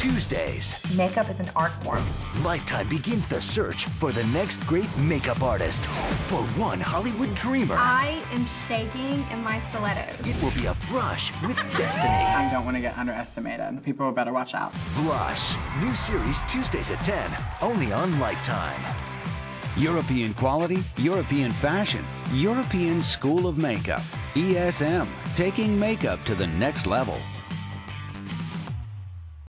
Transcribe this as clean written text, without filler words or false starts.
Tuesdays. Makeup is an art form. Lifetime begins the search for the next great makeup artist. For one Hollywood dreamer, I am shaking in my stilettos. it will be a brush with destiny. I don't want to get underestimated. People better watch out. Blush. New series Tuesdays at 10, only on Lifetime. European quality, European fashion, European School of Makeup. ESM, taking makeup to the next level.